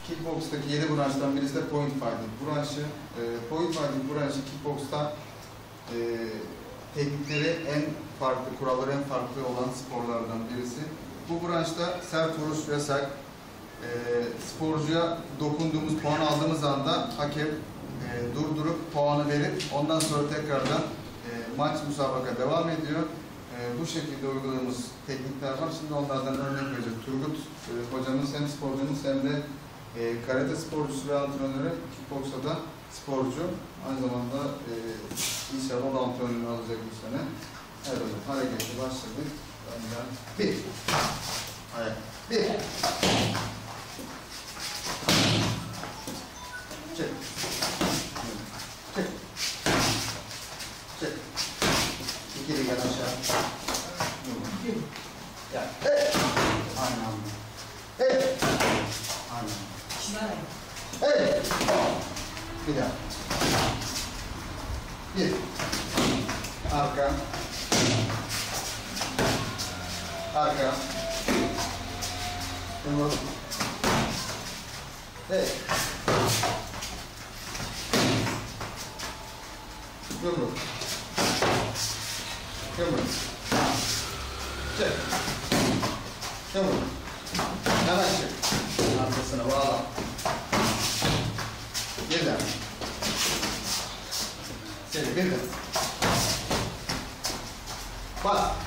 Kickbox'taki 7 branştan birisi de point fighting branşı. Point fighting branşı kickbox'ta teknikleri en farklı, kuralları en farklı olan sporlardan birisi. Bu branşta sert vuruş yasak. Sporcuya dokunduğumuz, puan aldığımız anda hakem durdurup puanı verip ondan sonra tekrardan maç, müsabaka devam ediyor. Bu şekilde uyguladığımız teknikler var. Şimdi onlardan örnek vereceğiz. Turgut hocamız hem sporcumuz hem de karate sporcusu ve antrenörü, kickboksta da sporcu. Aynı zamanda inşallah o da antrenörünü alacak bu sene. Evet hocam, hareketli başladık. Önden bir. Ayak. Bir. Çek. Çek. Çek. İkili gel aşağı. Gel. Hey. Aynen. Hey. Aynen. Hey. Bir daha. Bir. Arka. Arka. Yumruk. Hey. Yumruk. Yumruk. Çek. Yumruk. Hemen çek. Arkasına bağla. Bir daha. Seni bir daha. Bas.